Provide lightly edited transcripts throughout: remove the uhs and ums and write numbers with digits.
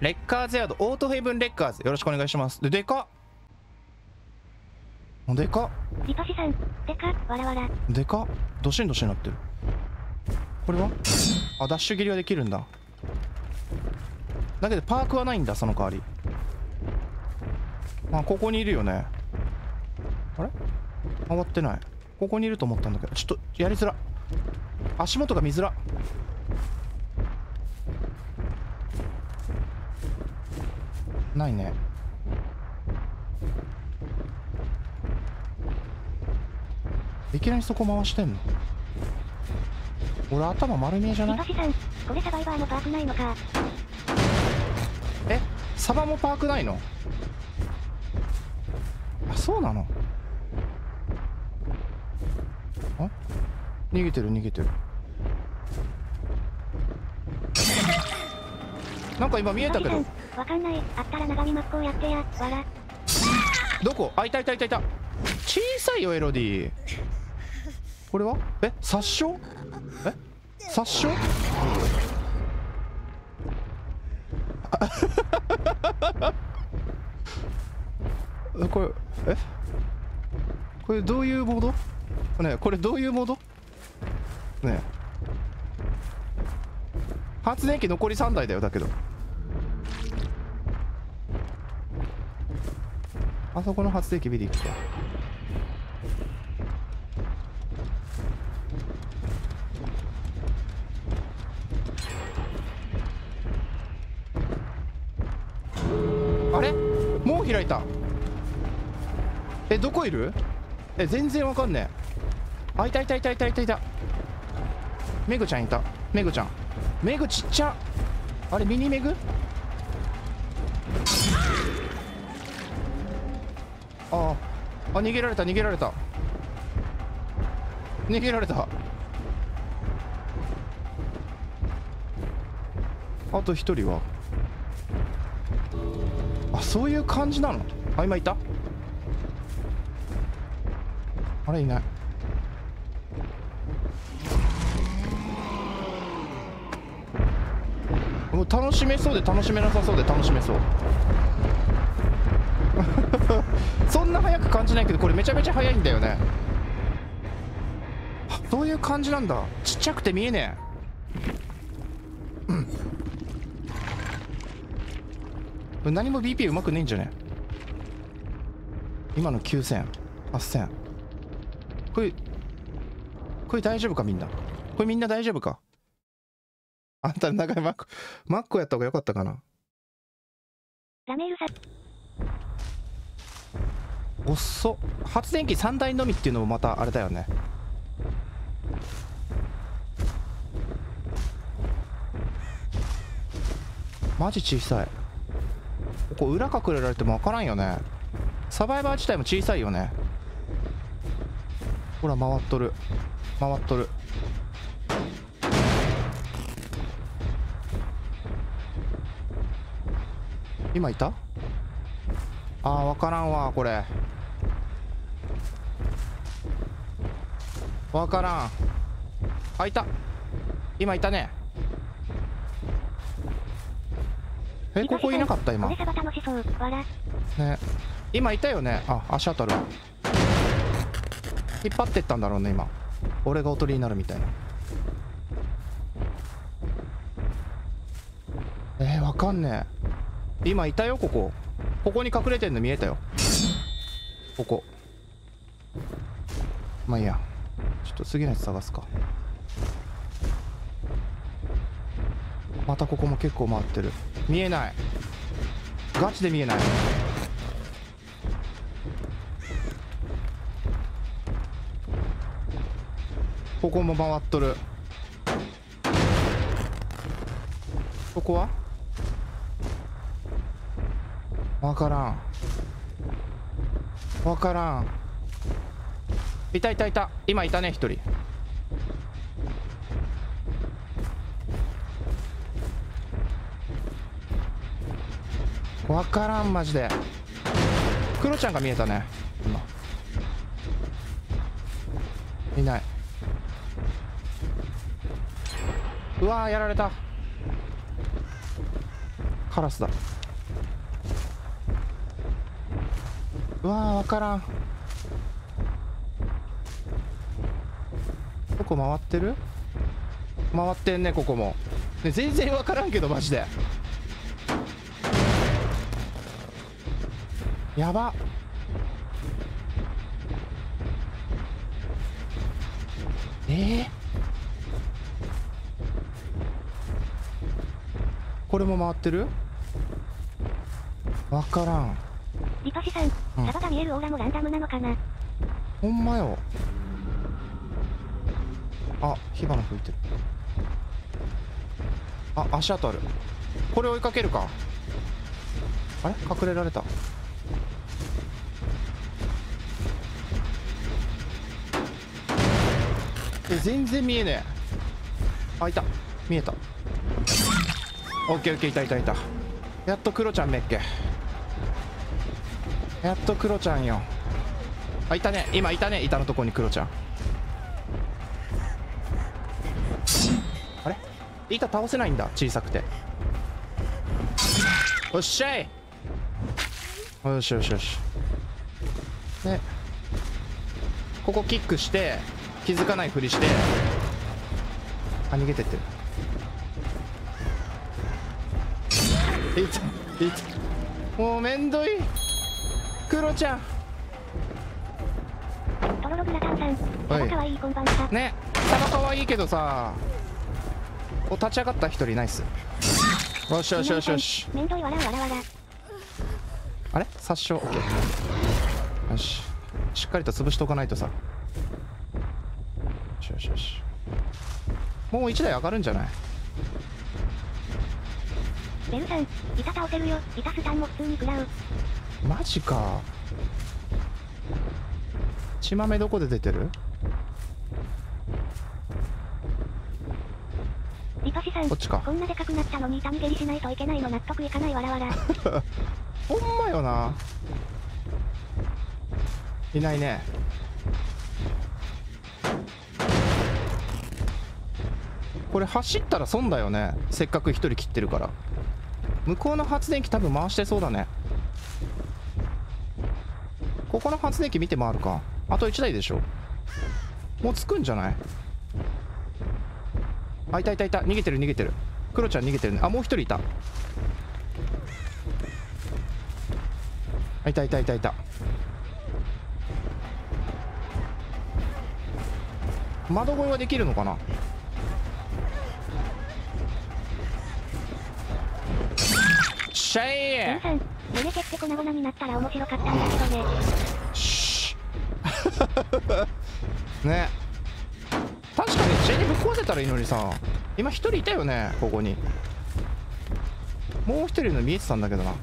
レッカーズヤード、オートヘイブンレッカーズ、よろしくお願いします。でかっ、でかっ、 リトシさん、でかっ、わらわら。 でかっ、ドシンドシンなってる。これはあ、ダッシュ切りはできるんだ。だけどパークはないんだ、その代わり。あ、ここにいるよね。あれ上がってない。ここにいると思ったんだけど、ちょっとやりづら。足元が見づら。ないね。いきなりそこ回してんの？俺頭丸見えじゃない？ リトシさん、これサバイバーのパークないのか。 え、サバもパークないの？あ、そうなの？あ、逃げてる逃げてる。なんか今見えたけど。 わかんない。あったら長見真っ向やってや。わら。 どこ？あ、いたいたいたいた。小さいよエロディ。これは？え、殺傷？え、殺傷？これ、え、これどういうモード？ねえ、これどういうモード？ねえ、発電機残り3台だよ。だけどあそこの発電機見に行くか。あれ、もう開いた。え、どこいる？え、全然わかんねえ。あ、いたいたいたいたいたいた。メグちゃんいた。メグちゃん、メグちっちゃ。あれミニメグ？ああ、逃げられた逃げられた逃げられた。あと一人は、あ、そういう感じなの？あ、今いた。あれいない。もう楽しめそうで楽しめなさそうで楽しめそう。そんな速く感じないけど、これめちゃめちゃ速いんだよね。そういう感じなんだ。ちっちゃくて見えねえ。うん、何も BP うまくねえんじゃね？今の9000、8000。これ大丈夫かみんな？これみんな大丈夫か？あんた長いマックやった方がよかったかな。 ラメールさ。 おっそ。発電機3台のみっていうのもまたあれだよね。マジ小さい。ここ裏隠れられても分からんよね。サバイバー自体も小さいよね。ほら回っとる回っとる。今いた？あー、分からんわこれ。分からん。あ、いた。今いたね。え、ここいなかった今。 これサバ楽しそう。わら。 ね、今いたよね。あ、足当たるわ。引っ張ってったんだろうね今。俺がおとりになるみたいな。わかんねえ。今いたよ。ここに隠れてんの見えたよ。ここ。まあいいや、ちょっと次のやつ探すか。またここも結構回ってる。見えない。ガチで見えない。ここも回っとる。ここはわからん。わからん。いたいたいた。今いたね一人。わからんマジで。クロちゃんが見えたね今。いない。うわー、やられた。 カラスだ。うわー、わからん。どこ回ってる？回ってんね、ここも。ね、全然わからんけど、マジで。やば。これも回ってる？わからん。 リパシさん、サバが見えるオーラもランダムなのかな。 ほんまよ。あ、火花吹いてる。あ、足跡ある。これ追いかけるか。あれ、隠れられた。全然見えねえ。あ、いた。見えた。オッケーオッケー、いたいたいた。やっとクロちゃんめっけ。やっとクロちゃんよ。あ、いたね。今いたね。板のとこにクロちゃん。あれ、板倒せないんだ、小さくて。おっしゃい。よしよしよし。でここキックして気づかないふりして、あ、逃げてってる。いたいた。もうめんどい。クロちゃん。 トロログラタンさん、サバかわいい、こんばんは。 ね、サバかわいいけどさ、お、立ち上がった一人ナイス。よしよしよしよし。 めんどい、わらわらわら。 あれ、殺傷。オッケー。よし、しっかりと潰しておかないとさ。よしよしよし。もう1台上がるんじゃない？ ベルさん、板倒せるよ。板スタンも普通に食らう。 マジか。血豆どこで出てる？ リパシさん、 こっちか。 こんなでかくなったのに板逃げりしないといけないの納得いかない、わらわら。 ほんまよな。いないね。これ走ったら損だよね。せっかく一人切ってるから。向こうの発電機多分回してそうだね。ここの発電機見て回るか。あと1台でしょ。もう着くんじゃない？あ、いたいたいた。逃げてる逃げてる。クロちゃん逃げてるね。あ、もう一人いた。あ、いたいたいたいた。窓越えはできるのかな。シャイベルさん、胸蹴って粉々になったら面白かったんだけどね。 シッね、確かにジェニぶっ壊せたらいいのにさ。今一人いたよね、ここに。もう一人の見えてたんだけどな。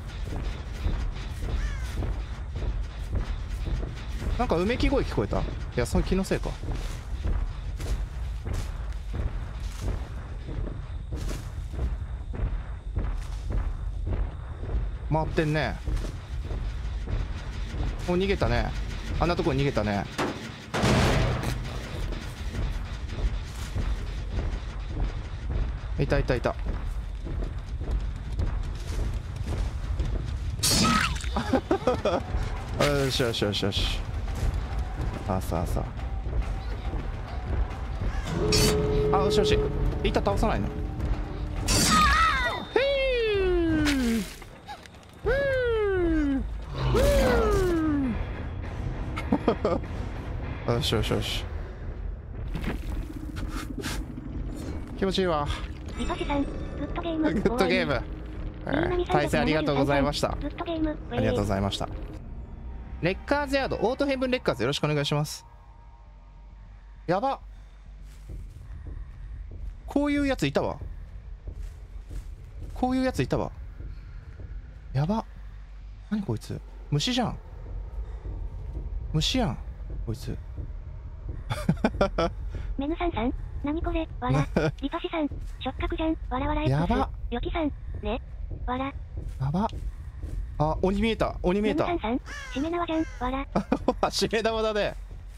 なんかうめき声聞こえた。いや、その気のせいか。回ってんね。もう逃げたね。あんなとこに逃げたね。いたいたいた。よしよしよしよし。さあさあさあ。あ、よしよし。板倒さないの。よしよしよし。気持ちいいわ。 リパシさん、グッドゲーム。 グッドゲーム。対戦ありがとうございました。 グッドゲーム。 ありがとうございました。レッカーズヤード、オートヘブンレッカーズよろしくお願いします。やば。こういうやついたわ。こういうやついたわ。やば。何こいつ。虫じゃん。虫やんこいつ。 メヌさんさん、何これ、わら。リパシさん、触覚じゃん、わらわら X。 やば。 ヨキさん、ね、わら。 やば。あ、鬼見えた、鬼見えた。 メヌさんさん、しめ縄じゃん、わら。 しめ縄だね。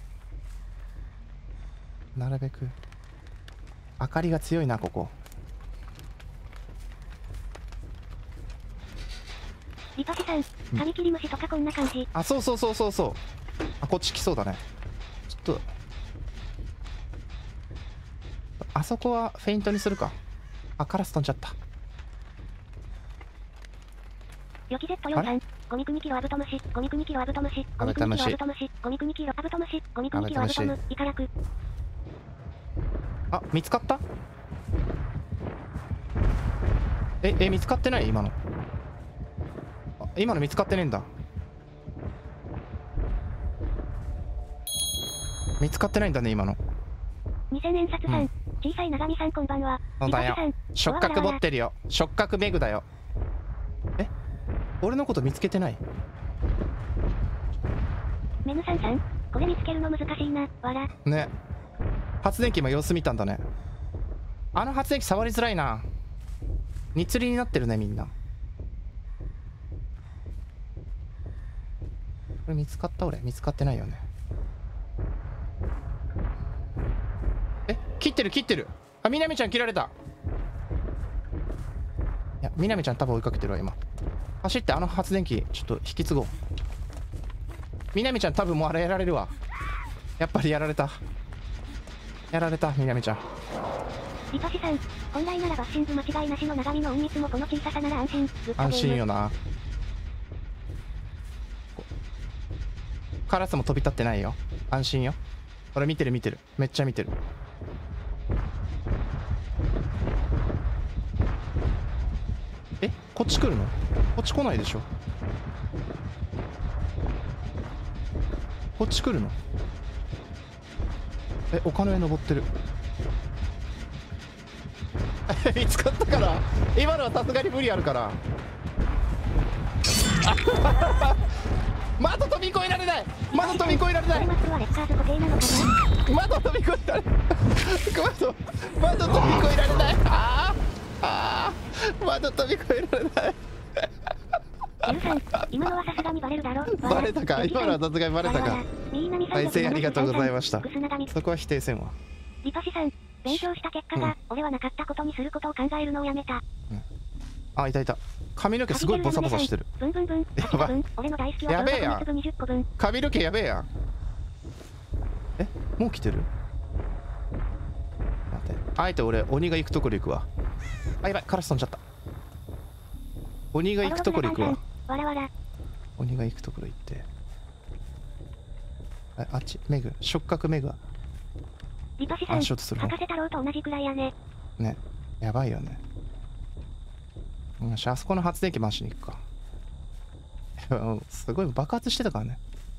なるべく明かりが強いな、ここ。 リパシさん、カミキリムシとかこんな感じ。 あ、そうそうそうそうそう。あ、こっち来そうだね。ちょっとあそこはフェイントにするか。あ、カラス飛んじゃった。 ヨキ Z43、ゴミクニキロアブトムシ、ゴミクニキロアブトムシ、ゴミクニキロアブトムシ、ゴミクニキロアブトムシ、ゴミクニキロアブトム、イカラク。 あ、見つかった？見つかってない？今の。あ、今の見つかってねえんだ。見つかってないんだね、今の。 2000円札さん、小さい長見さんこんばんは。 そうだよ。触覚持ってるよ。触覚メグだよ。俺のこと見つけてない？ メヌさんさん、これ見つけるの難しいな、わら。 ね。発電機今様子見たんだね。あの発電機触りづらいな。につりになってるね、みんな。これ見つかった？俺見つかってないよね。切ってる切ってる。あ、みなみちゃん切られた。いや、みなみちゃん多分追いかけてるわ今。走ってあの発電機ちょっと引き継ごう。みなみちゃん多分もうあれやられるわ。やっぱりやられた。やられた、みなみちゃん。 リパシさん、本来ならバッシング間違いなしの長見の隠密もこの小ささなら安心。 安心よな。カラスも飛び立ってないよ。安心よ。俺見てる見てる。めっちゃ見てる。こっち来るの？こっち来ないでしょ。こっち来るの？丘の上登ってる。見つかったから。今のはさすがに無理あるから。窓飛び越えられない。窓飛び越えられない。窓飛び越えられない。窓飛び越えられない。窓飛び越えられない。 今のはさすがにバレるだろ。 バレたか。今のはさすがにバレたか。はい、ありがとうございました。そこは否定せんわ。 リパシさん、勉強した結果が、俺はなかったことにすることを考えるのをやめた。 あ、いたいた。髪の毛すごいボサボサしてる。 ブンブンブン。やばい。 やべえやん。髪の毛やべえやん。もう来てる？待って。あえて俺鬼が行くところ行くわ。あ、やばい、カラス飛んじゃった。鬼が行くところ行くわ。鬼が行くところ行って。あっち、メグ、触覚メグ。 リパシさん、博士太郎と同じくらいやね。 ね、やばいよね。よし、あそこの発電機回しに行くか。すごい爆発してたからね。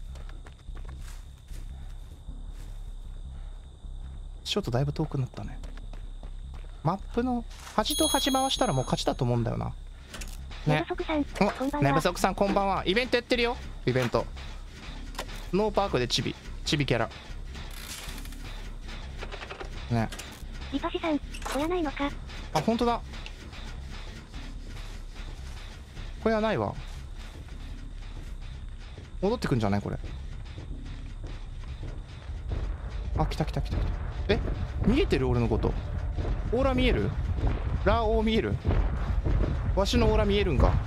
ちょっとだいぶ遠くなったね。マップの端と端回したらもう勝ちだと思うんだよな。ね。寝不足さんこんばんは。イベントやってるよ。イベント。ノーパークでチビキャラ。ね。 リパシさん、小屋ないのか。 あ、本当だ。小屋ないわ。戻ってくんじゃないこれ。あ、来た。見えてる俺のこと。オーラ見える？ラオー見える？わしのオーラ見えるんか？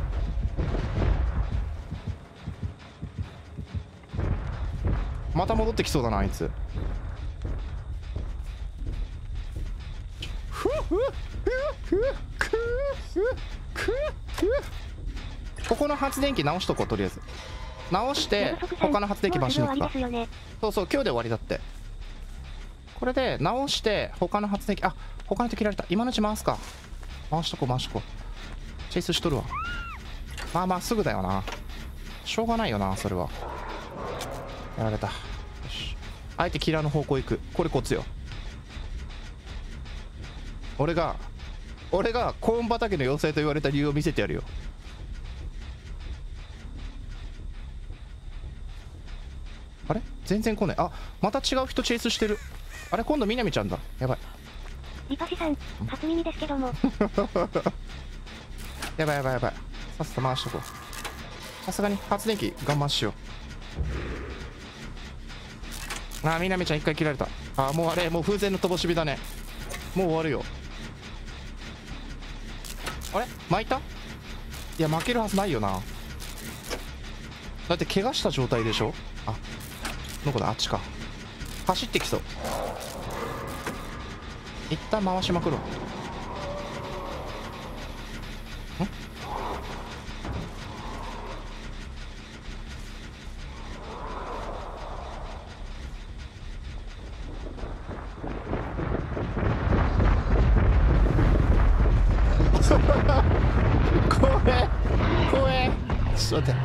また戻ってきそうだなあいつ。ここの発電機直しとこう。とりあえず直して他の発電機回しに行くか。そうそう、今日で終わりだって。これで直して他の発電機、あ、他の人切られた。今のうち回すか。回しとこう。チェイスしとるわ。まあすぐだよな。しょうがないよなそれは。やられた。よし、あえてキラーの方向行く。これコツよ。俺がコーン畑の妖精と言われた理由を見せてやるよ。あれ全然来ない。あ、また違う人チェイスしてる。あれ今度みなみちゃんだ。やばい。 リパシさん、初耳ですけども。 やばい。さっさと回しとこう。さすがに発電機我慢しよう。あ、みなみちゃん一回切られた。あ、もうあれ、もう風船の灯火だね。もう終わるよ。あれ巻いた？いや、負けるはずないよな。 だって怪我した状態でしょ。あ、どこだ、あっちか。走ってきそう。一旦回しまくろう。怖え怖え。ちょっと待って。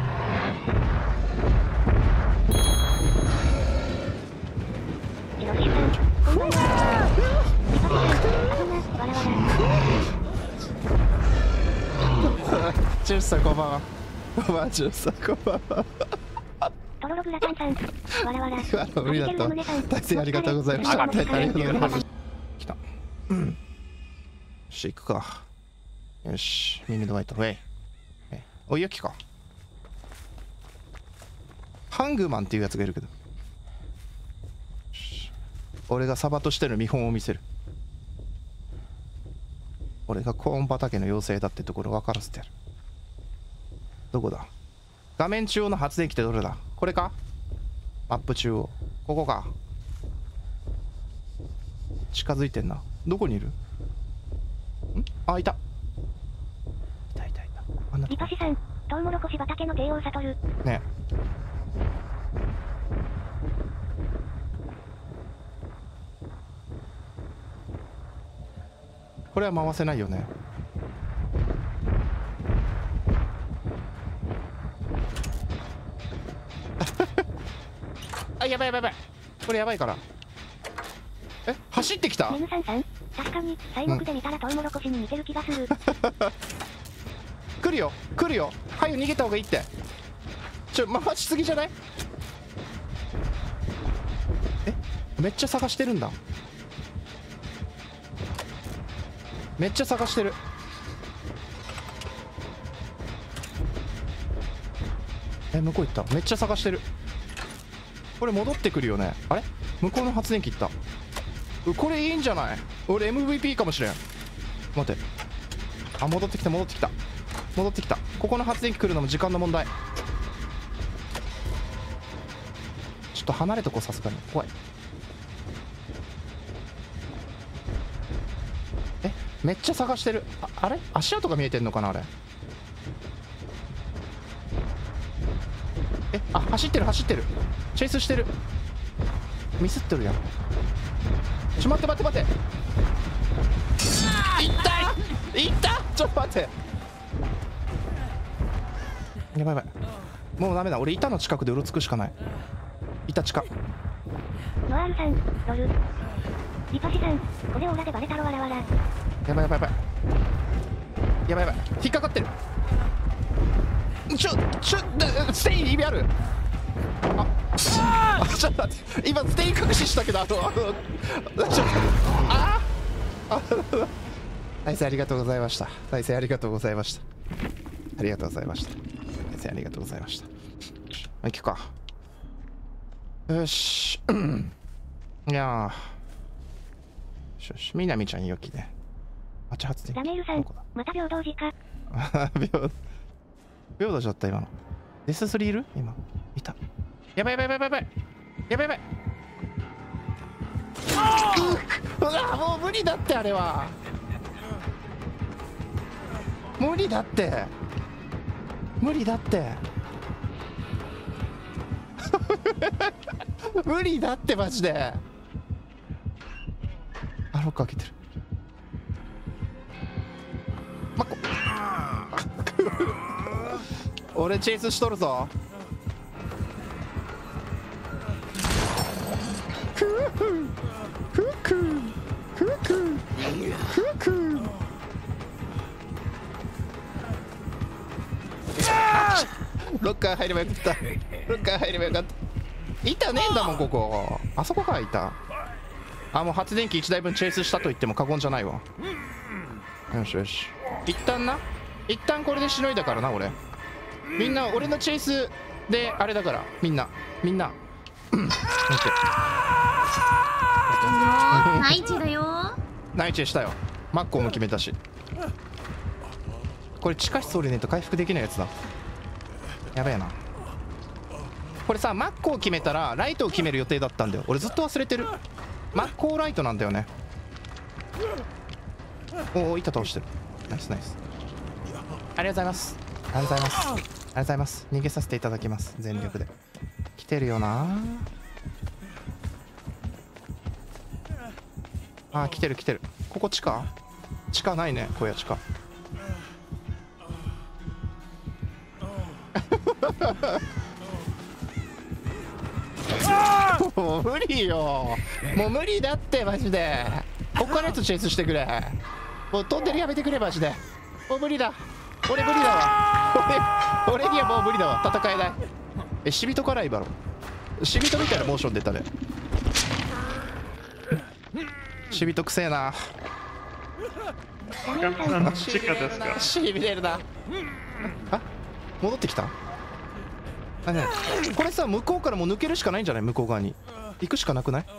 ジュースさんこんばんは。こんばんは、ジュースさんこんばんは。 トロログラタンさん、わらわら。 今の無理だった。大変ありがとうございました。大変ありがとうございました。来た。よし、行くか。よし、ミニドワイト、ウェイ。おい、ユキか。ハングマンっていうやつがいるけど。俺がサバとしての見本を見せる。俺がコーン畑の妖精だってところ分からせてやる。どこだ。画面中央の発電機ってどれだ。これか。マップ中央。ここか。近づいてんな。どこにいる。あ、いた。いたいたいた。あんなとこ。 リパシさん、トウモロコシ畑の帝王悟る。 ねこれは回せないよね。あ、やばいやばいやばい。これやばいから。え、走ってきた。 メヌさんさん、確かに材木で見たらトウモロコシに似てる気がする。 来るよ来るよ。はよ逃げた方がいいって。回しすぎじゃない。え、めっちゃ探してるんだ。めっちゃ探してる。え、向こう行った。めっちゃ探してる。これ戻ってくるよね。あれ、向こうの発電機行った。これいいんじゃない。俺 MVP かもしれん。待って。あ、戻ってきた戻ってきた戻ってきた。ここの発電機来るのも時間の問題。ちょっと離れとこう。さすがに怖い。え、めっちゃ探してる。あれ、足跡が見えてんのかなあれ。え、あ、走ってる走ってる。チェイスしてる。ミスってるやん。待って待って待って。いったいった。ちょっと待って。やばいやばい。もうダメだ。俺板の近くでうろつくしかない。板近。 ノアールさん、ロル。リパシさん、これオーラでバレたろわらわら。 やばいやばいやばい。やばいやばい。引っかかってる。ステイ意味ある。あ、ちょっと待って。今ステイ隠ししたけど、ちょっと大勢ありがとうございました。大勢ありがとうございました。ありがとうございました。大勢ありがとうございました。行くか。よし。いやー。よし、みなみちゃんよきね。8発で。 ラメールさん、また平等時か。 平等じゃった今の。デス3いる今。いた。やばいやばいやばいやばい。やばいやばい。うわ、もう無理だってあれは。無理だって。無理だって。無理だってマジで。あ、ロック開けてる。マッコ。俺チェイスしとるぞ。ロッカー入ればよかった。ロッカー入ればよかった。板ねえんだもんここ。あそこから板。あ、もう発電機1台分チェイスしたと言っても過言じゃないわ。よしよし。一旦な。一旦これでしのいだからな俺。みんな俺のチェイスであれだから。みんなみんな。 ナイチだよ。 ナイチしたよ。マッコも決めたし。これ地下室降りねえと回復できないやつだ。やべえな。 これさ、マッコを決めたらライトを決める予定だったんだよ。俺ずっと忘れてる。マッコーライトなんだよね。おお、板倒してる。ナイスナイス。ありがとうございます。ありがとうございます。ありがとうございます。逃げさせていただきます。全力で。来てるよな。あー、来てる来てる。ここ地下？地下ないね。小屋地下。もう無理よ。もう無理だってマジで。ここからやつチェイスしてくれ。もう飛んでるやめてくれマジで。もう無理だ。俺無理だわ。俺にはもう無理だわ。戦えない。死人からいいだろ。死人みたいなモーション出たね。死人くせえな。しびれるな。あ、戻ってきた。あ、ね、これさ、向こうからもう抜けるしかないんじゃない？向こう側に行くしかなくない？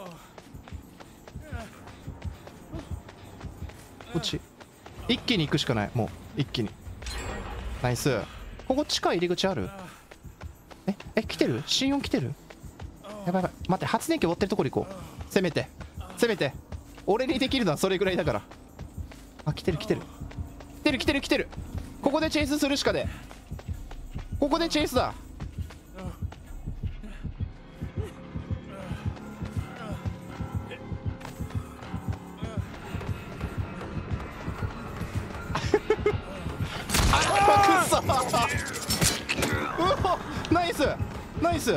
こっち一気に行くしかない。もう一気に。ナイス。ここ地下入り口ある？来てる？心音来てる？やばいやばい。待って、発電機終わってるところ行こう。せめてせめて。俺にできるのはそれぐらいだから。あ、来てる来てる来てる来てる来てる。ここでチェイスするしかで。ここでチェイスだ。あ、くそ。うお、ナイスナイス。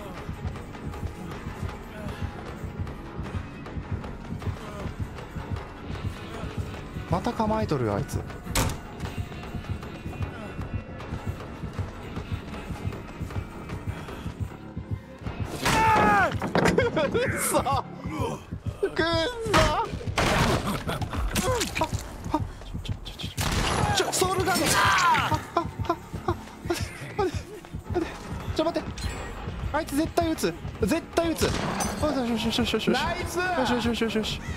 また構えとるよあいつ。くそくっそ。ソウルガード。ちょ待って、あいつ絶対撃つ絶対撃つ。よしよしよしよしよし。ナイス。よしよしよしよしよし。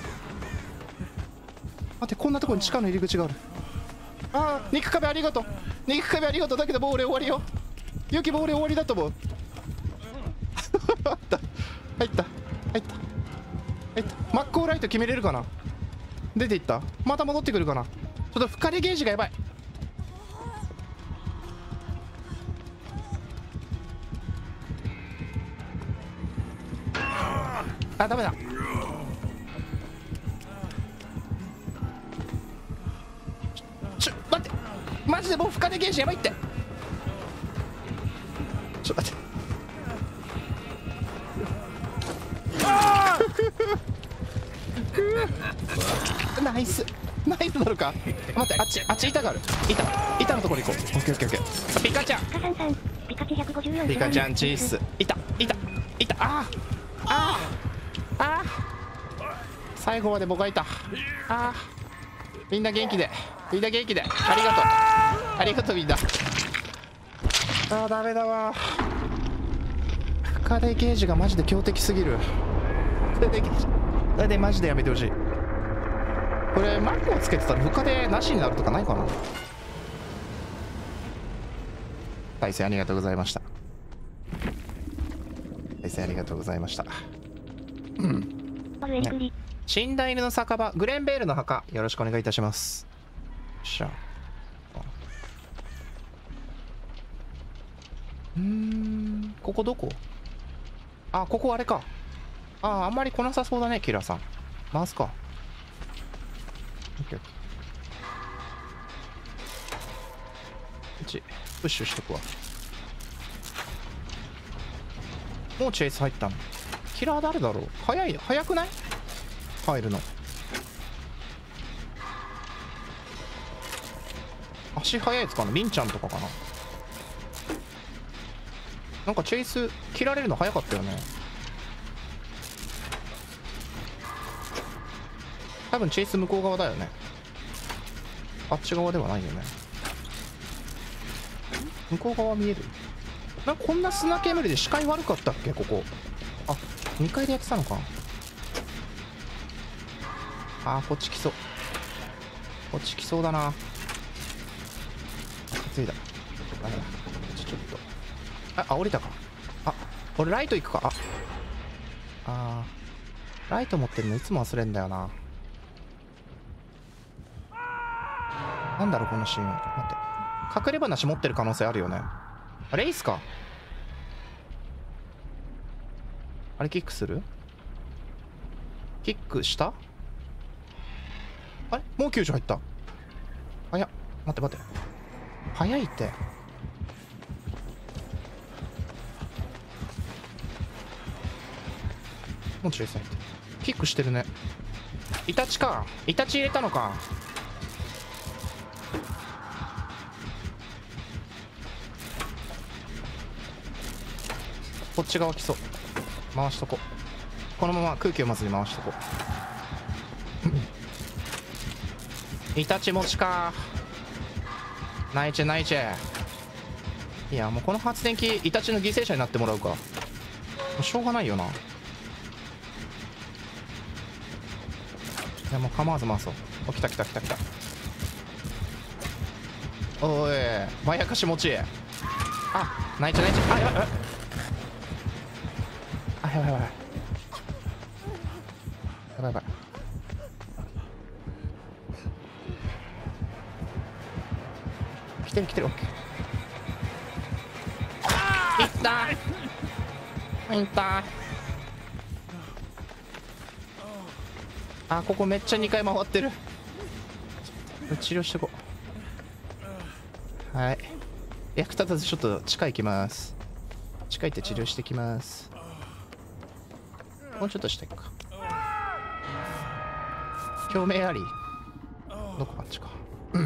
待って、こんなところに地下の入り口がある。ああ、肉壁ありがとう。肉壁ありがとう。だけどもう俺終わりよ。ユキもう俺終わりだと思う。入った入った入った。マッコーライト決めれるかな。出ていった。また戻ってくるかな。ちょっと光ゲージがやばい。あ、ダメだ。待って、マジでもう深手ゲージやばいって。ちょっと待って。ナイスナイスなのか。待って、あっち板がある。板のところ行こう。オッケーオッケーオッケー。ピカちゃんピカチ154。 ピカちゃんチース。板ああああ、最後まで僕がいた。ああ、みんな元気でみんな元気で。ありがとうありがとうみんな。あーダメだわ。深手ゲージがマジで強敵すぎる。深手ゲージそれでマジでやめてほしい。これマックをつけてたら深手なしになるとかないかな。大勢ありがとうございました。大勢ありがとうございました。ね、死んだ犬の酒場、グレンベールの墓、よろしくお願いいたします。よっしゃ。ここどこ？あ、ここあれか。あんまり来なさそうだね、キラーさん。回すか。オッケーオッケー。1プッシュしとくわ。もうチェイス入ったの。キラー誰だろう。早くない？入るの。足速いやつかな。リンちゃんとかかな。なんかチェイス切られるの早かったよね。多分チェイス向こう側だよね。あっち側ではないよね。向こう側見える。なんかこんな砂煙で視界悪かったっけここ。あ、2階でやってたのか。こっち来そう。こっち来そうだな。担いだ。ダメだ。ちょっと。降りたか。 俺ライト行くか。ライト持ってるのいつも忘れんだよな。なんだろうこのシーン。待って、隠れ話持ってる可能性あるよね。レイスか。あれキックする？キックした？あれもう救助入った。早っ。待って待って、早いって。もう小さいって。キックしてるね。イタチか。イタチ入れたのか。こっち側来そう。回しとこ。このまま空気をまずに回しとこ。イタチ持ちか。ナイチェナイチェ。いやもうこの発電機イタチの犠牲者になってもらうか。もうしょうがないよな。いやもう構わず回そう。お、来た来た来た来た。おいまやかし持ち。あ、ナイチェナイチェ。あ、やばいやばい。あ、やばいやばいやばいやばいやばい。来てる来てる。オッケー。いったいった。あ、ここめっちゃ2回回ってる。治療してこう。はい、役立たずちょっと地下行きます。地下行って治療してきます。もうちょっと下行くか。共鳴あり。どこあっちか。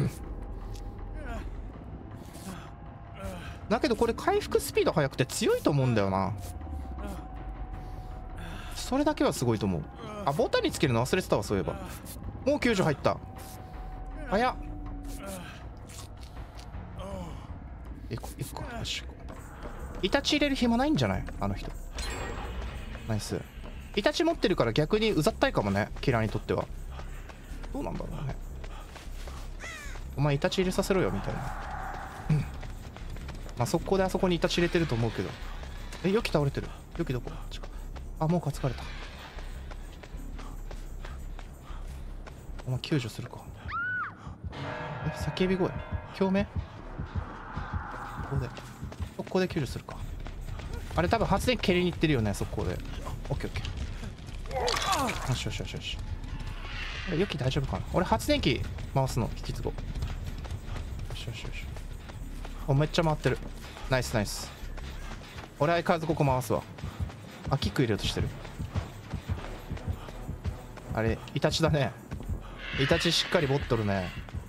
だけどこれ回復スピード速くて強いと思うんだよな。それだけはすごいと思う。あ、ボタンにつけるの忘れてたわ。そういえばもう救助入った。早っ。行こう行こう。よし行こう。イタチ入れる暇ないんじゃないあの人。ナイス。イタチ持ってるから逆にうざったいかもね、キラーにとっては。どうなんだろうね。お前イタチ入れさせろよみたいな。まあ速攻であそこにイタチ入れてると思うけど。ヨキ倒れてる。ヨキどこ？あ、もう担がれた。お前救助するか。叫び声。共鳴。速攻で救助するか。あれ多分発電機蹴りに行ってるよね、速攻で。オッケーオッケー。よしよしよしよし。ヨキ大丈夫かな。俺発電機回すの引き継ごう。よしよしよし。お、めっちゃ回ってる。ナイスナイス。俺相変わらずここ回すわ。あ、キック入れようとしてる。あれイタチだね。イタチしっかり持っとるね。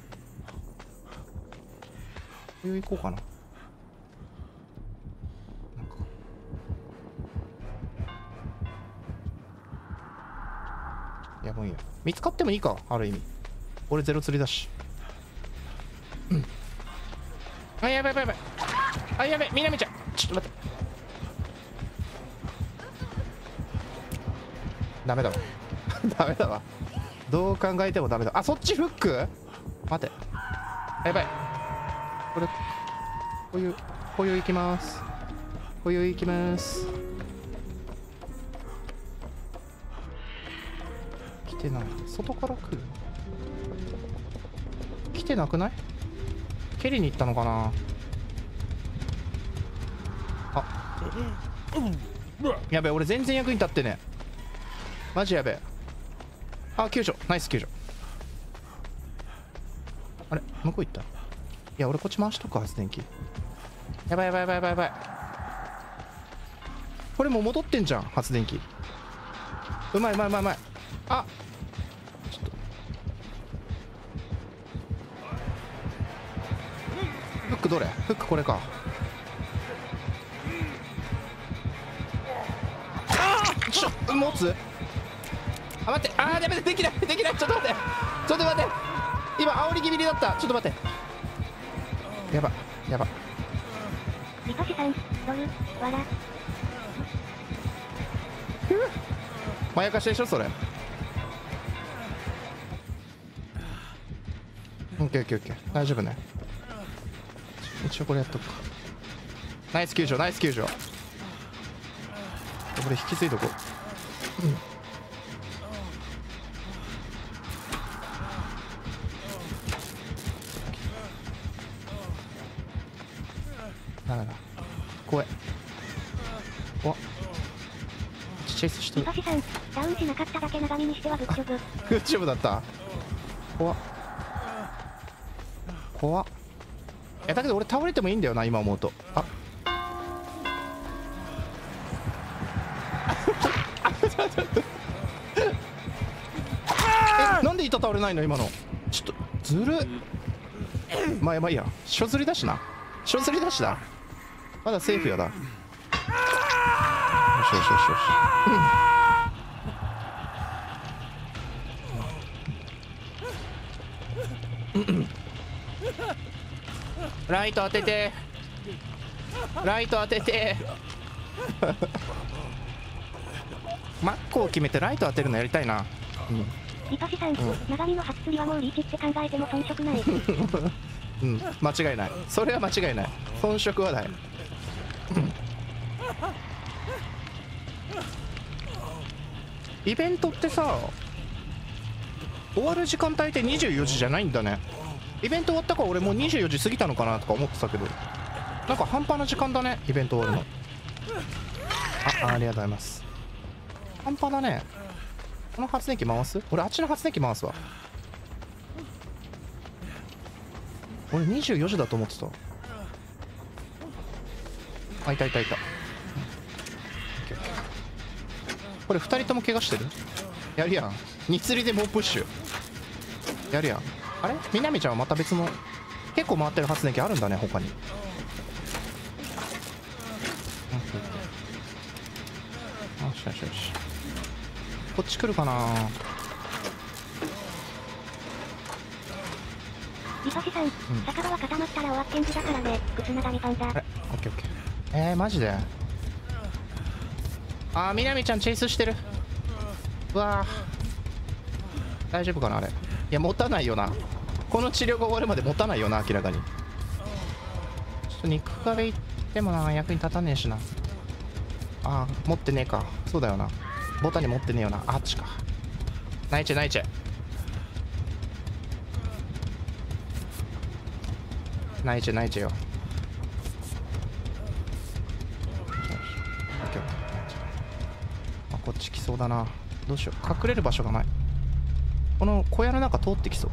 こう行こうかな。いやもういいや。見つかってもいいか、ある意味。俺ゼロ釣りだし。あ、やばいやばいやばい。あ、やべえ、みなみちゃんちょっと待って。ダメだわ。ダメだわ。どう考えてもダメだ。あ、そっちフック。待て。やばい。これこういう行きます。こういう行きます。来てない。外から来る。来てなくない？蹴りに行ったのかな。あ、やべえ、俺全然役に立ってね。マジやべえ。あ、救助。ナイス救助。あれ向こう行った。いや俺こっち回しとくか、発電機。やばいやばいやばいやばいやばい。これもう戻ってんじゃん、発電機。うまいうまいうまいうまい。あ、ちょっとフックどれ？フックこれか。持つ？あ、待って。あー、やべえ、できないできない。ちょっと待って、ちょっと待って。今煽り気味になった。ちょっと待って。やばやば。 リパシさん、ドル、わら。 まやかしでしょそれ。オッケーオッケーオッケー。大丈夫ね。一応これやっとくか。ナイス救助ナイス救助。 これ引き継いどこう。ダメだ。怖え。お、チェイスしとる。 リパシさん、ダウンしなかっただけ長身にしてはグッジョブ。 グッジョブだった。怖っ。怖っ。いやだけど俺倒れてもいいんだよな今思うと。あえ、なんで板倒れないの今の。ちょっとずるっ。まあまあいいや。しょずりだしな。しょずりだしだ。まだセーフやだ。よしよしよしよし。ライト当てて。ライト当てて。マックを決めてライト当てるのやりたいな。 リパシさん、長身の初釣りはもうリーチって考えても遜色ない。 うん、間違いない。それは間違いない。遜色はない。イベントってさ、終わる時間帯って24時じゃないんだね。イベント終わったから俺もう24時過ぎたのかなとか思ってたけど、なんか半端な時間だねイベント終わるの。ありがとうございます。半端だね。この発電機回す？俺あっちの発電機回すわ。俺24時だと思ってた。あ、いたいたいた。これ2人とも怪我してる？やるやん。2釣りで猛プッシュやるやん。あれ、みなみちゃんはまた別の結構回ってる発電機あるんだね他に。よしよしよし。こっち来るかな。 リパシさん、酒場は固まったら終わってんじだからね。くすながみパンダ。 あれ、オッケーオッケー。マジで。みなみちゃんチェイスしてる。うわー、大丈夫かなあれ。いや持たないよな。この治療が終わるまで持たないよな明らかに。ちょっと肉壁行ってもな役に立たねえしな。持ってねえか。そうだよな。ボタンに持ってねえよな。あっちか。ナイチェナイチェナイチェナイチェよ。こっち来そうだな。どうしよう。隠れる場所がない。この小屋の中通ってきそう。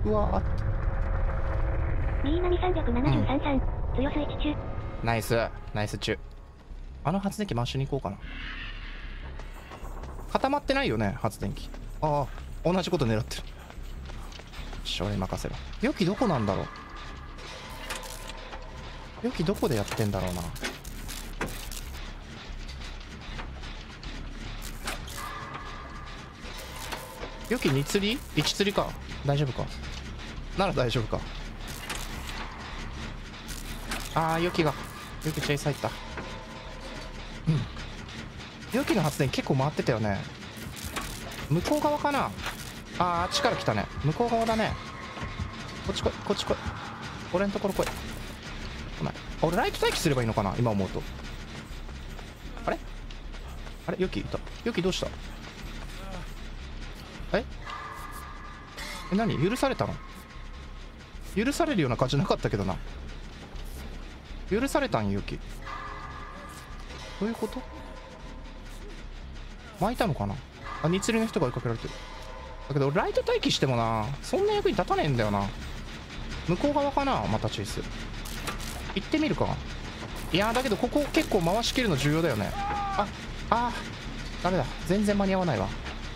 うわーっと。 ミーナミ373さん、強スイッチ中。 ナイスナイス中。発電機回しに行こうかな。固まってないよね発電機。同じこと狙ってる。俺に任せろ。良きどこなんだろう。良きどこでやってんだろうな。良き2釣り ?1 釣りか。大丈夫かなら大丈夫か。良きチェイス入った。良きの発電結構回ってたよね。向こう側かな。あっちから来たね。向こう側だね。こっち来いこっち来い。俺のところ来い。ごめん。俺ライト待機すればいいのかな今思うと。あれ良きいた。良きどうした。何許されたの。許されるような感じなかったけどな。許されたん良き。どういうこと。巻いたのかな。2釣りの人が追いかけられてる。だけどライト待機してもなそんな役に立たねえんだよな。向こう側かな。またチェイス行ってみるか。いやだけどここ結構回しきるの重要だよね。ダメだ。全然間に合わないわ。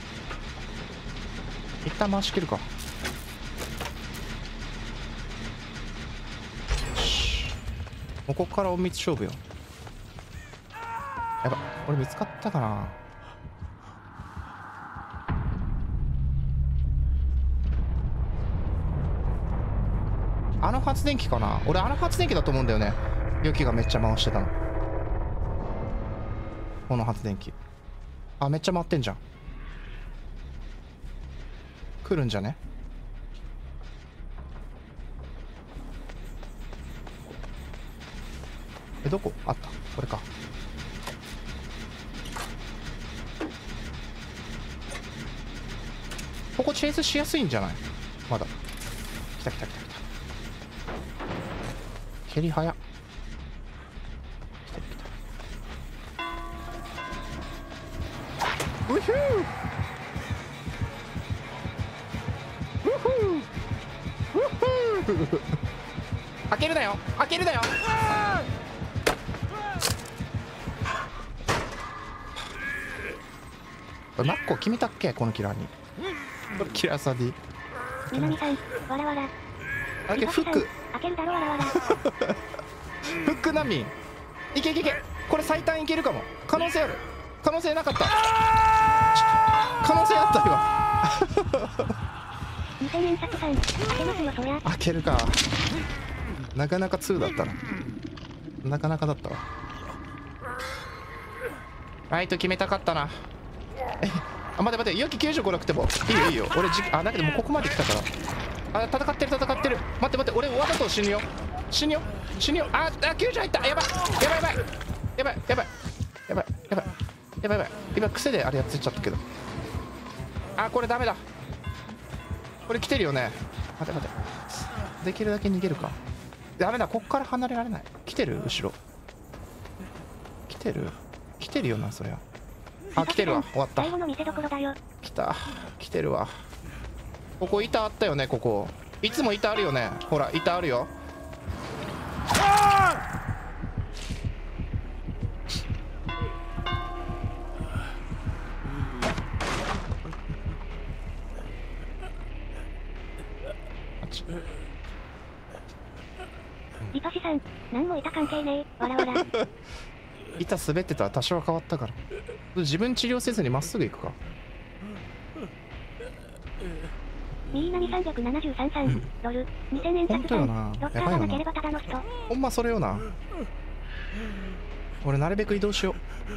一旦回しきるか。もうここから隠密勝負よ。やば、俺見つかったかな。発電機かな。俺発電機だと思うんだよね。良きがめっちゃ回してたの。この発電機。めっちゃ回ってんじゃん。来るんじゃね。 どこあった？これか。ここチェイスしやすいんじゃない？まだ。来た来た来た来た。蹴り早っ。来た来た。ウヒュー開けるなよ、開けるなよ。マッコ決めたっけ、このキラーに。これキラーさんでいい。 南さん、わらわら。 あけフック。 開けるだろわらわら。 フック難民。いけいけいけ。これ最短いけるかも。可能性ある。可能性なかった。可能性あった今。 2000円札さん、開けますよそりゃ。 開けるか。なかなか2だったな。なかなかだったわ。ライト決めたかったな。あ、待て待て、良き95なくてもいいよいいよ。俺だけどもうここまで来たから。あ、戦ってる戦ってる。待って待って、俺わざと死ぬよ。死ぬよ死ぬよ。あ、90入った。やばいやばいやばいやばいやばいやばいやばいやばいやばい。今癖であれやっついちゃったけど。あ、これダメだ。これ来てるよね。待て待て、できるだけ逃げるか。ダメだ、こっから離れられない。来てる後ろ。来てる来てるよなそりゃ。あ、来てるわ。終わった。 最後の見せ所だよ。 来た。来てるわ。ここ板あったよね。ここいつも板あるよね。ほら板あるよ。 リパシさん、何も板関係ねえ。わらわら。 板滑ってたら多少は変わったから。自分治療せずにまっすぐ行くか。 ミーナミ373さん、ドル2000円札さん、ロッカーがなければただの人。 ほんまそれよな。俺なるべく移動しよう。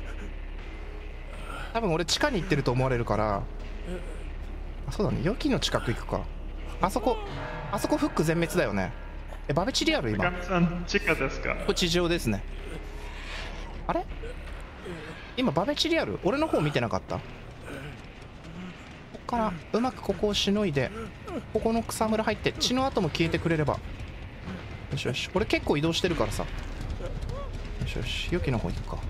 多分俺地下に行ってると思われるから。あ、そうだね、良きの近く行くか。あそこフック全滅だよね。バベチリアル今。 さん地下ですか？ これ地上ですね。あれ今バベチリアル俺の方見てなかった？こっからうまくここをしのいで、ここの草むら入って血の跡も消えてくれれば。よしよし、俺結構移動してるからさ。よしよし、良きの方行くか。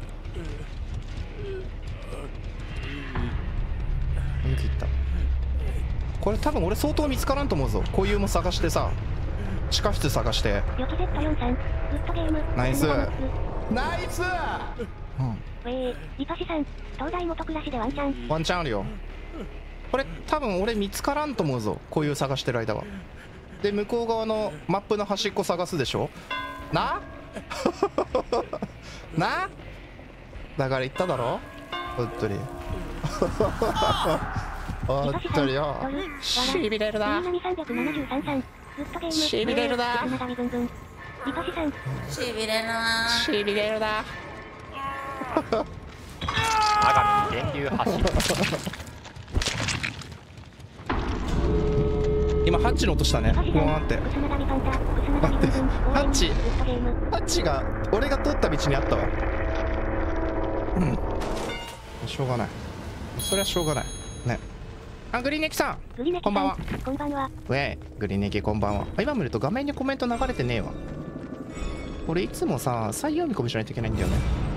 良き行った。これ多分俺相当見つからんと思うぞ。固有も探してさ、地下室探して。 ヨキ Z43 グッドゲーム。 ナイスナイス。うん、 ウェーリパシさん、東大元暮らしでワンチャン。 ワンチャンあるよ。これ多分俺見つからんと思うぞ、こういう探してる間は。で向こう側のマップの端っこ探すでしょなな、だから言っただろ本当に。本当によ、しびれるな。しびれるな。 しびれるな。 しびれるな。 阿神電流発信。 今ハッチの音したね。ふわーって。待って、ハッチが俺が通った道にあったわ。うん、しょうがない、それはしょうがないね。あ、グリーネキさんこんばんは。 こんばんは。 ウェイ、グリーネキこんばんは。今見ると画面にコメント流れてねえわ。俺いつもさ再読み込みしないといけないんだよね。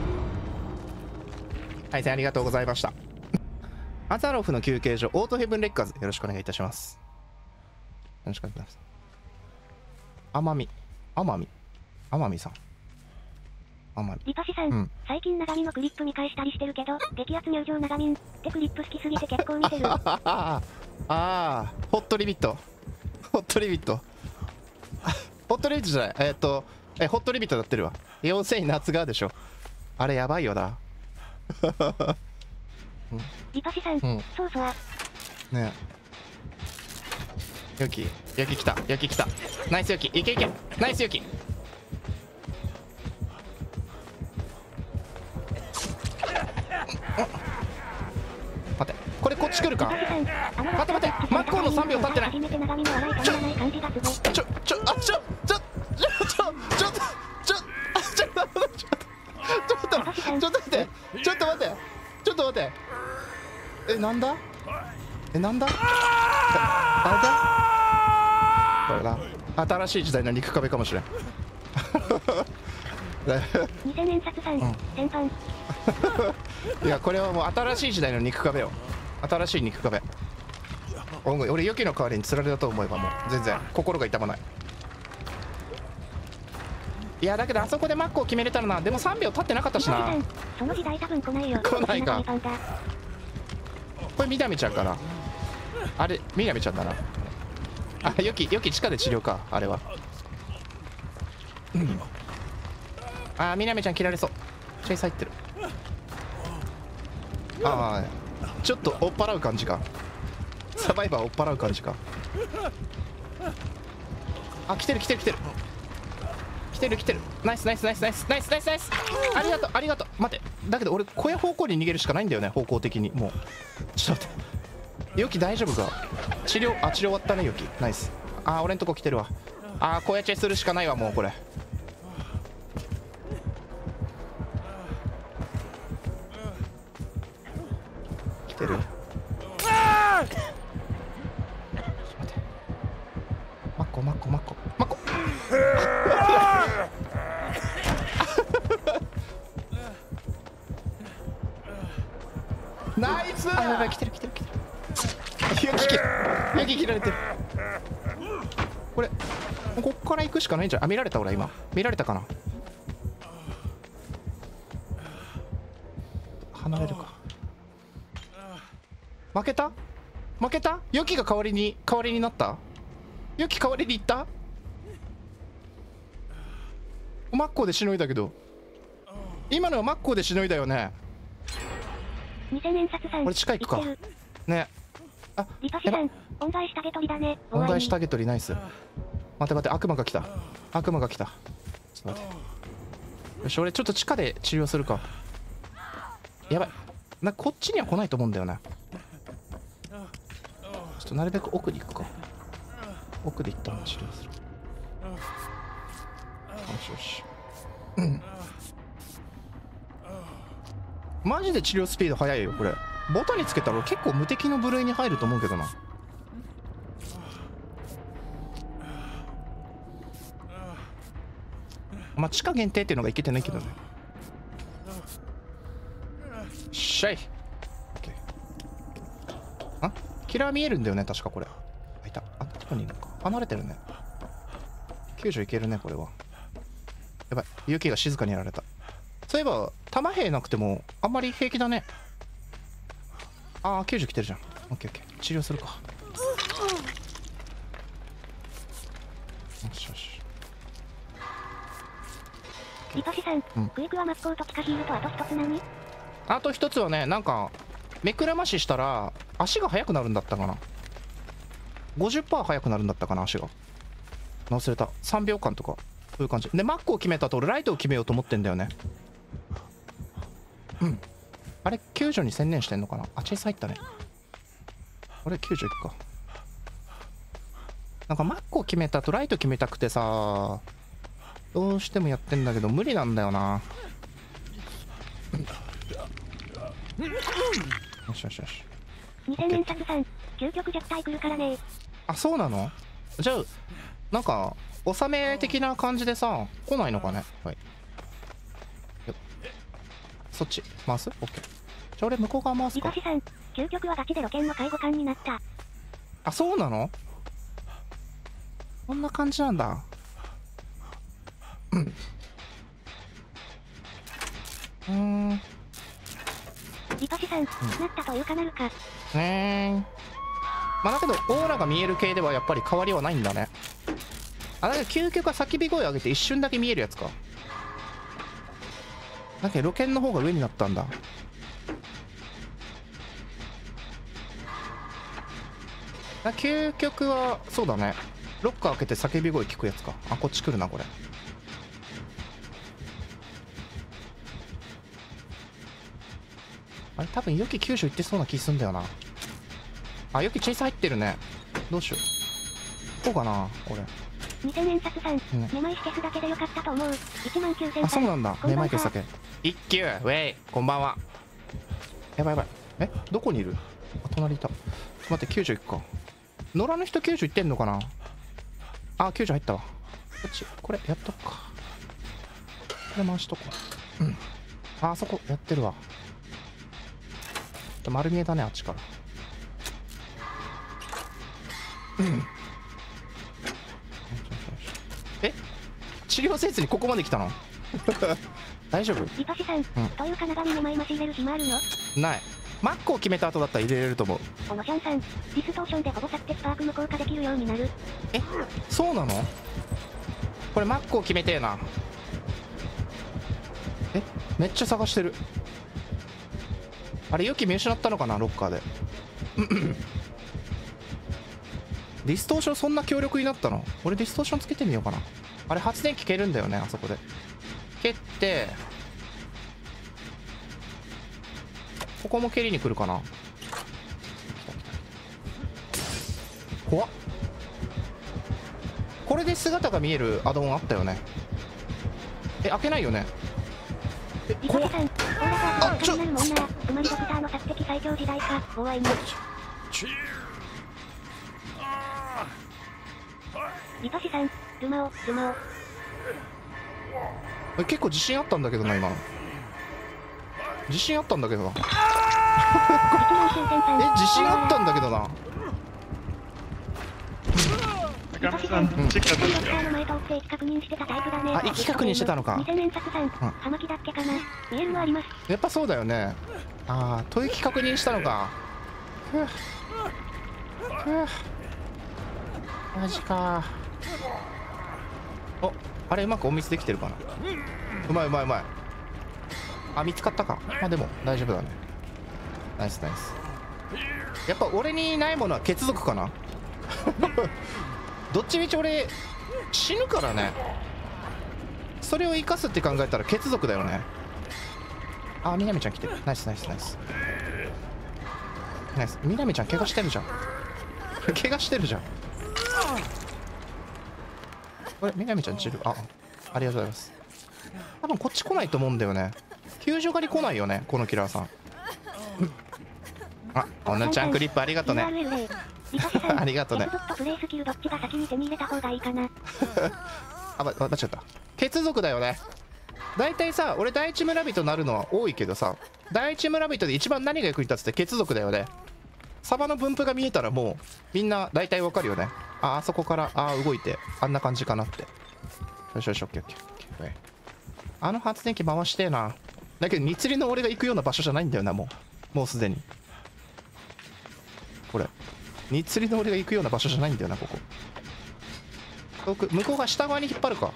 はい、ありがとうございました。アザロフの休憩所オートヘブンレッカーズ、よろしくお願いいたします。よろしくお願いします。天海さん。 リパシさん、最近長見のクリップ見返したりしてるけど、激アツ入場長見んってクリップ好きすぎて結構見てる。 ああ、ホットリミット。ホットリミットじゃない。ホットリミットになってるわ。4000夏がでしょ。あれやばいよな。 リパシさん、そうそう。 ねえ。よき来た。ナイスよき。いけ。ナイスよき。待って、これこっち来るか。待って、マッコーの3秒経ってない。ちょっと待なんだなんだあれだこれだ、新しい時代の肉壁かもしれん 2000円札さん、先般いやこれはもう新しい時代の肉壁よ。新しい肉壁。俺良きの代わりに釣られたと思えばもう全然心が痛まない。いやだけどあそこでマックを決めれたらな。でも3秒経ってなかったしな。 その時代多分来ないよ。 来ないか。これみなみちゃんかな。あれみなみちゃんだな。あ、良き地下で治療かあれは。あ、みなみちゃん切られそう。チェイス入ってる。ああ、ちょっと追っ払う感じか。サバイバー追っ払う感じか。あ、来てる来てる来てる来てる来てる。ナイスナイスナイスナイスナイスナイスナイス。ありがとうありがとう。待って、だけど俺小屋方向に逃げるしかないんだよね、方向的に。もうちょっと待って、ヨキ大丈夫か。治療終わったねヨキ。ナイス。あー俺んとこ来てるわ。あー小屋チェするしかないわもうこれ。来てる。マッコマッコマッコマッコナイス。あ、やばい来てる来てる来てる。ユキ切られてる。これこっから行くしかないんじゃん。あ、見られた。俺今見られたかな。離れるか。負けた負けた。ユキが代わりになった。ユキ代わりに行った。マッコーでしのいだけど、今のはマッコーでしのいだよね。 2000円札さん、 これ地下行くかね。あ、 リパシさん、恩返しタゲ取りだね。 恩返しタゲ取りナイス。待て待て、悪魔が来た。悪魔が来た。ちょっと待って。よし、俺ちょっと地下で治療するか。やばい、こっちには来ないと思うんだよね。ちょっとなるべく奥に行くか。奥で一旦治療する。よしよし。マジで治療スピード速いよこれ。ボタにつけたら結構無敵の部類に入ると思うけどな。まあ地下限定っていうのがいけてないけどね。しゃい。あ、キラー見えるんだよね確かこれ。あ、いた。あ、どこにいるのか。離れてるね。救助いけるねこれは。やばい、ユキが静かにやられた。そういえば弾兵なくてもあんまり平気だね。ああ、救助来てるじゃん。オッケーオッケー、治療するか。よしよし。 リパシさん、クイクはマッコウと地下ヒールとあと一つ何？ あと一つはね、なんか目くらまししたら足が速くなるんだったかな。 50% 速くなるんだったかな、足が。忘れた。3秒間とかそういう感じで、マックを決めたと俺ライトを決めようと思ってんだよね。あれ救助に専念してんのかな。あ、チェイス入ったね。俺救助行くか。なんかマックを決めたとライト決めたくてさ、どうしてもやってんだけど無理なんだよな。よしよしよし。 2000円札さん、究極弱体来るからね。 あ、そうなの。じゃあなんか納め的な感じでさ来ないのかね。はい、そっち回す。オッケー。じゃあ俺向こう側回すか。 リパシさん、究極はガチで露見の介護官になった。 あ、そうなの。こんな感じなんだ。 リパシさん、なったというかなるか。 まあだけどオーラが見える系ではやっぱり変わりはないんだね。あ、だけど究極は叫び声上げて一瞬だけ見えるやつか。だけど露見の方が上になったんだ。究極はそうだね、ロッカー開けて叫び声聞くやつか。あ、こっち来るなこれ。あれ多分ヨキ救助行ってそうな気すんだよな。あ、ヨキチェイス入ってるね。どうしよう。こうかな俺。 2000円札さん、めまい消すだけでよかったと思う。19000。 あ、そうなんだ。めまい消すだけ。一級ウェイ、こんばんは。やばいやばい。え、どこにいる。 隣いた。ちょっと待って、救助行くか。野良の人救助行ってんのかな。あ、救助入ったわ。こっち、これやっとくか。これ回しとこう。うん。あそこやってるわ。丸見えだね、あっちから。え、治療せずにここまで来たの？大丈夫？ リパシさん、という金紙に前増し入れる暇あるの？ ない。マックを決めた後だったら入れれると思う。 おのシャンさん、ディストーションでほぼサクテスパーク無効化できるようになる。 え、そうなの？これマックを決めてえな。え、めっちゃ探してる。あれ、ユキ見失ったのかな、ロッカーで。ディストーションそんな強力になったの？俺ディストーションつけてみようかな。あれ発電機蹴るんだよね、あそこで。蹴ってここも蹴りに来るかな。怖っ。これで姿が見えるアドオンあったよね。え、開けないよね。え、怖っ。あ、ちょっと生まれドクターの索敵最強時代か。怖いね。リパシさん、ルマオ。 結構自信あったんだけどな、今の。自信あったんだけどな。え、自信あったんだけどな。 リパシさん、ドクターの前通って位置確認してたタイプだね。 あ、位置確認してたのか。 2000円作さん、葉巻だっけかな。見えるのあります。 やっぱそうだよね。ああ、吐息確認したのか。マジか。お、あれうまく隠密できてるかな。うまい。あ、見つかったか。まあでも大丈夫だね。ナイス。やっぱ俺にないものは血族かな。どっちみち俺死ぬからね。それを生かすって考えたら血族だよね。あ、みなみちゃん来てる。ナイス。みなみちゃん怪我してるじゃん。怪我してるじゃん。これみなみちゃん散る。ありがとうございます。多分こっち来ないと思うんだよね。救助狩り来ないよね、このキラーさん。あ、おなちゃんクリップありがとね。ありがとね。 プレイスキルどっちが先に手に入れた方がいいかな。 あ、間違った。血族だよね。大体さ、俺第一村人なるのは多いけどさ、第一村人で一番何が役に立つって血族だよね。サバの分布が見えたらもうみんな大体わかるよね。あそこから動いてあんな感じかなって。よし、オッケー。あの発電機回してえな。だけど日釣りの俺が行くような場所じゃないんだよな。もうすでにこれ日釣りの俺が行くような場所じゃないんだよな。ここ向こうが下側に引っ張るか。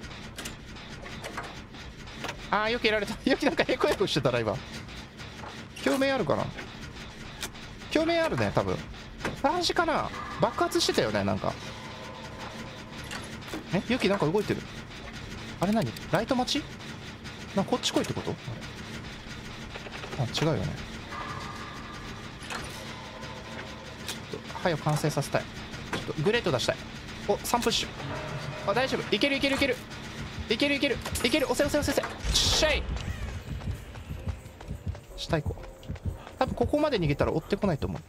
よけられた。よけなんかヘコしてたら今。共鳴あるかな。共鳴あるね、多分。マジかな。爆発してたよね、なんか。ユキなんか動いてる。あれ何？ライト待ち？こっち来いってこと？違うよね。ちょっと早く完成させたい。ちょっとグレート出したい。お、3プッシュ。大丈夫。いける。押せ。しゃい。下行こう。多分ここまで逃げたら追ってこないと思う。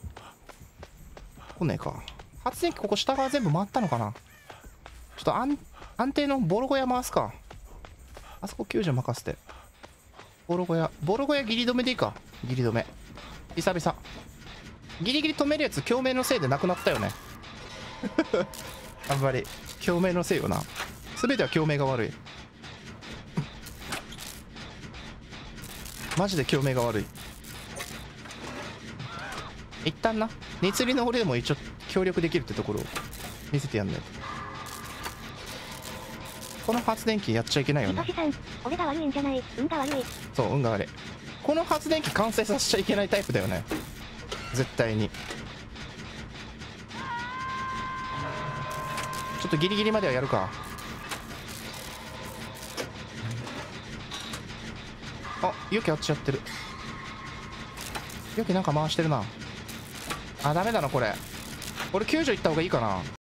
来ねえか。発電機ここ下側全部回ったのかな。ちょっと安定のボロ小屋回すか。あそこ救助任せて。ボロ小屋ギリ止めでいいか。ギリ止め久々。ギリギリ止めるやつ共鳴のせいでなくなったよね。あんまり共鳴のせいよな。全ては共鳴が悪い。マジで共鳴が悪い。一旦な、日釣りの俺でも一応協力できるってところを見せてやんないと。この発電機やっちゃいけないよね。 俺が悪いんじゃない、運が悪い。 そう、運が悪い。この発電機完成させちゃいけないタイプだよね、絶対に。ちょっとギリギリまではやるか。ユキあっちやってる。ユキなんか回してるな。ダメだなこれ。俺救助行った方がいいかな。